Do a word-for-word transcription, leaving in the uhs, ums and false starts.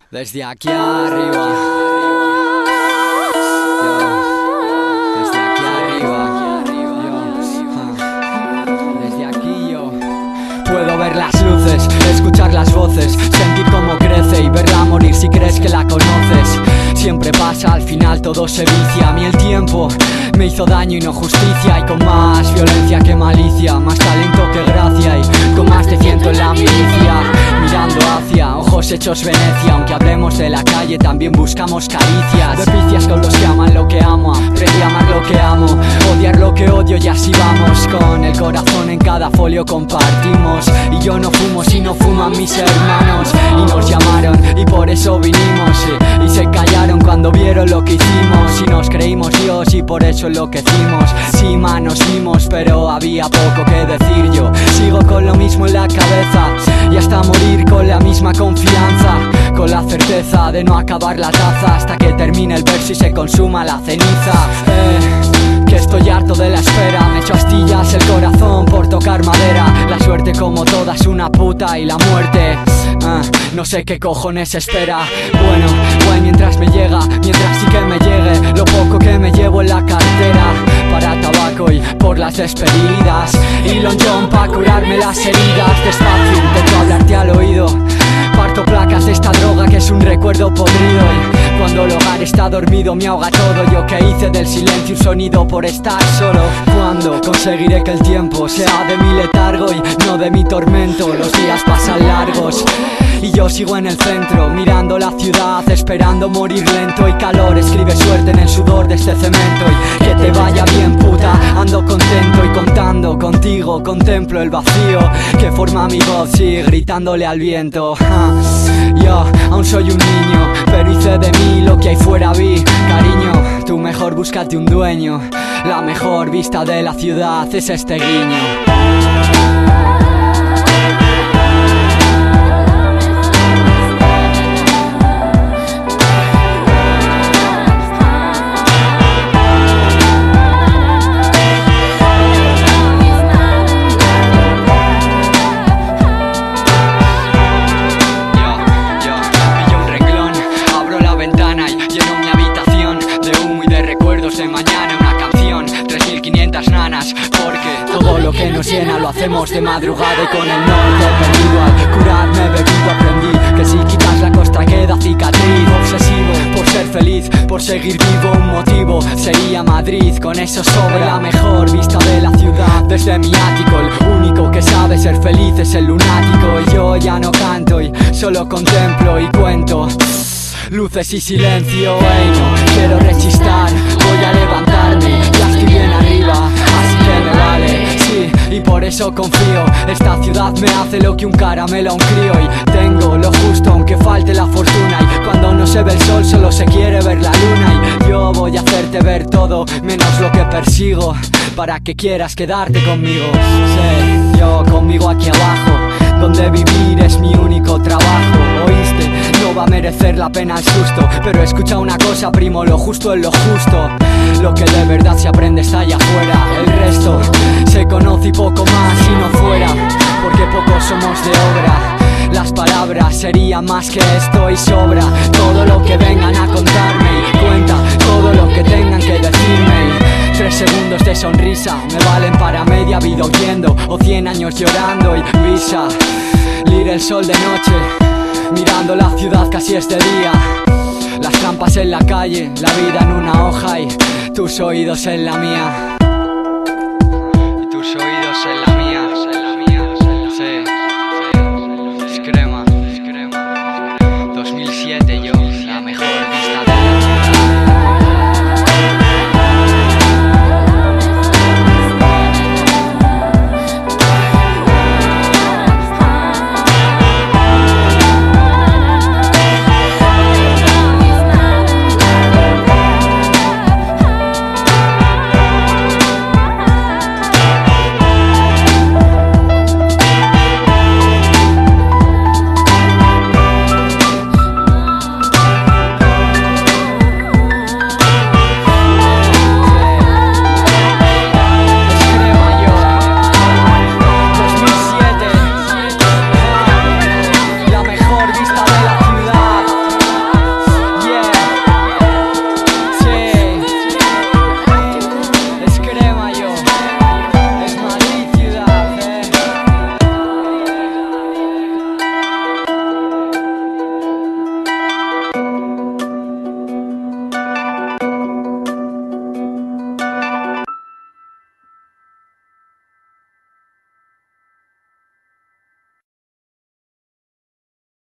Desde aquí arriba, yo, desde aquí arriba, yo, desde aquí yo puedo ver las luces, escuchar las voces, sentir cómo crece y verla morir si crees que la conoces. Siempre pasa, al final todo se vicia. A mí el tiempo me hizo daño y no justicia, y con más violencia que malicia, más talento que gracia, y con más de ciento en la milicia. Mirando hacia ojos hechos Venecia, aunque hablemos de la calle también buscamos caricias. De picias con los que aman lo que amo, aprendí a amar lo que amo, odiar lo que odio y así vamos. Con el corazón en cada folio compartimos, y yo no fumo si no fuman mis hermanos. Y nos llamaron y por eso vinimos, y, y se callaron cuando vieron lo que hicimos, y nos creímos Dios y por eso enloquecimos. Sí, man, nos vimos, pero había poco que decir. Yo sigo con lo mismo en la cabeza y hasta morir con la misma confianza, con la certeza de no acabar la taza hasta que termine el verso y se consuma la ceniza. eh, Que estoy harto de la espera, me echo astillas el corazón por tocar madera. La suerte como toda es una puta y la muerte, uh, no sé qué cojones espera. Bueno, guay mientras me llega, mientras sí que me llegue lo poco que me llevo en la cartera para tabaco y por las despedidas, y lonchón pa' curarme las heridas. Despacio intento hablarte al oído, parto placas de esta droga que es un recuerdo podrido, y cuando el hogar está dormido me ahoga todo. Yo que hice del silencio un sonido por estar solo. Cuando conseguiré que el tiempo sea de mi letargo y no de mi tormento. Los días pasan largos y yo sigo en el centro, mirando la ciudad, esperando morir lento. Y calor escribe suerte en el sudor de este cemento. Y que te vaya bien, puta, ando contento. Y contando contigo contemplo el vacío que forma mi voz, y gritándole al viento. Ja. Yo aún soy un niño, pero hice de mí lo que ahí fuera vi. Cariño, tú mejor búscate un dueño. La mejor vista de la ciudad es este guiño. De mañana una canción, tres mil quinientas nanas, porque todo lo que nos llena lo hacemos de madrugada. Y con el norte perdido al curarme bebido aprendí que si quitas la costra queda cicatriz. Obsesivo por ser feliz, por seguir vivo, un motivo sería Madrid. Con eso sobre la mejor vista de la ciudad desde mi ático. El único que sabe ser feliz es el lunático. Y yo ya no canto y solo contemplo y cuento luces y silencio. Hey, no quiero rechistar, voy a levantarme, ya estoy bien arriba, así que me vale, sí, y por eso confío. Esta ciudad me hace lo que un caramelo a un crío, y tengo lo justo aunque falte la fortuna. Y cuando no se ve el sol solo se quiere ver la luna, y yo voy a hacerte ver todo menos lo que persigo, para que quieras quedarte conmigo. Sí, yo conmigo aquí abajo, donde vivir es mi único trabajo. ¿Oíste? No va a merecer la pena el susto, pero escucha una cosa, primo, lo justo es lo justo. Lo que de verdad se aprende está allá afuera. El resto se conoce y poco más si no fuera, porque pocos somos de obra. Las palabras serían más que esto y sobra. Todo lo que vengan a contarme, y cuenta todo lo que tengan que decirme. Y tres segundos de sonrisa me valen para media vida huyendo, o cien años llorando y visa. Lira el sol de noche, mirando la ciudad casi es de día. Las trampas en la calle, la vida en una hoja y tus oídos en la mía. Y tus oídos en la mía. Sí, sí. Es crema, es crema. dos mil siete yo.